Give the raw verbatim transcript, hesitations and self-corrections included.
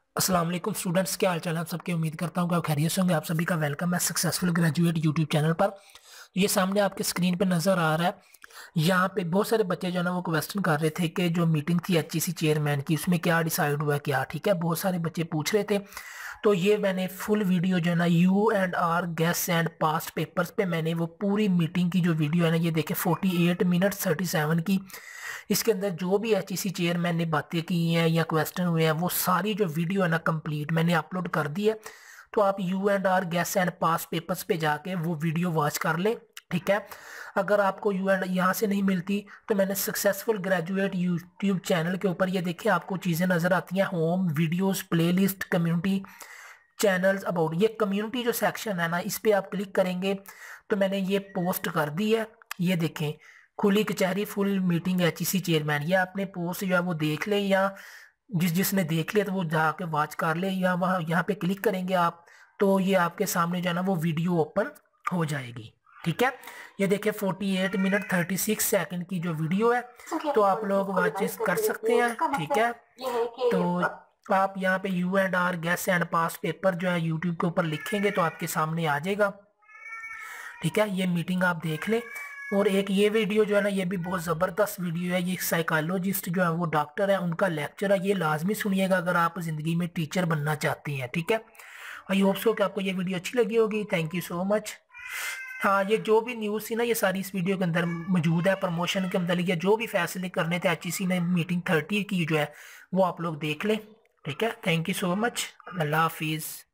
अस्सलाम वालेकुम स्टूडेंट्स, क्या हाल चाल है आप सबके। उम्मीद करता हूँ कि आप खैरियत से होंगे। आप सभी का वेलकम है सक्सेसफुल ग्रेजुएट यूट्यूब चैनल पर। ये सामने आपके स्क्रीन पे नज़र आ रहा है। यहाँ पे बहुत सारे बच्चे जो है ना वो क्वेश्चन कर रहे थे कि जो मीटिंग थी एचईसी चेयरमैन की उसमें क्या डिसाइड हुआ, क्या ठीक है। बहुत सारे बच्चे पूछ रहे थे। तो ये मैंने फुल वीडियो जो है ना U and R guess and past papers पे मैंने वो पूरी मीटिंग की जो वीडियो है ना ये देखे forty eight minute thirty seven की। इसके अंदर जो भी एच ई सी चेयरमैन ने बातें की हैं या क्वेश्चन हुए हैं वो सारी जो वीडियो है ना कंप्लीट मैंने अपलोड कर दी है। तो आप U and R guess and past papers पे जाके वो वीडियो वॉच कर ले, ठीक है। अगर आपको यू एंड यहाँ से नहीं मिलती तो मैंने सक्सेसफुल ग्रेजुएट यूट्यूब चैनल के ऊपर ये देखिए आपको चीज़ें नज़र आती हैं। Home videos, playlist, community, channels about. ये कम्युनिटी जो सेक्शन है ना इस पे आप क्लिक करेंगे तो मैंने ये पोस्ट कर दी है। ये देखें, खुली कचहरी फुल मीटिंग एचईसी चेयरमैन। ये आपने पोस्ट जो है वो देख ले, या जिस जिसने देख लिया तो वो जाके वॉच कर ले, या वहाँ यहाँ पे क्लिक करेंगे आप तो ये आपके सामने जो है ना वो वीडियो ओपन हो जाएगी, ठीक है। ये देखिए forty eight minute thirty six second की जो वीडियो है तो आप लोग वॉचेस कर सकते हैं, ठीक है। तो आप यहाँ पे U and R guess and past paper जो है यूट्यूब के ऊपर लिखेंगे तो आपके सामने आ जाएगा, ठीक है। ये मीटिंग आप देख लें। और एक ये वीडियो जो है ना ये भी बहुत ज़बरदस्त वीडियो है। ये साइकोलॉजिस्ट जो है वो डॉक्टर है, उनका लेक्चर है। ये लाजमी सुनिएगा अगर आप ज़िंदगी में टीचर बनना चाहती हैं, ठीक है। आई होप सो कि आपको ये वीडियो अच्छी लगी होगी। Thank you so much. हाँ, ये जो भी न्यूज़ थी ना ये सारी इस वीडियो के अंदर मौजूद है। प्रमोशन के अंदर ये जो भी फैसले करने थे एच ई सी ने मीटिंग थर्टी की जो है वो आप लोग देख लें, ठीक है। Thank you so much. अल्लाह हाफिज़।